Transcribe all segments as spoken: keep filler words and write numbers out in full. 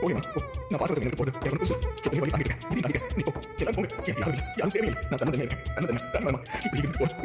போயேம்மா போ. நான் பாசத்தை எனக்கு போது எவனும் புதுசு எத்தனை வழி தாங்கிட்டேன் இதையும் தாங்கிட்டேன் நீ போ எல்லாரும் போங்க ஏன் யாரும் இல்லை யாரும் தேவையில்லை நான் தன்னை இருக்கேன் தன்னை தன்னை தன்னை வேணாமா இப்படி இருந்து போ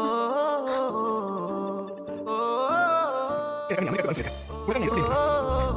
Udah kan, yang ini aku bilang sudah. Udah kan, itu sih.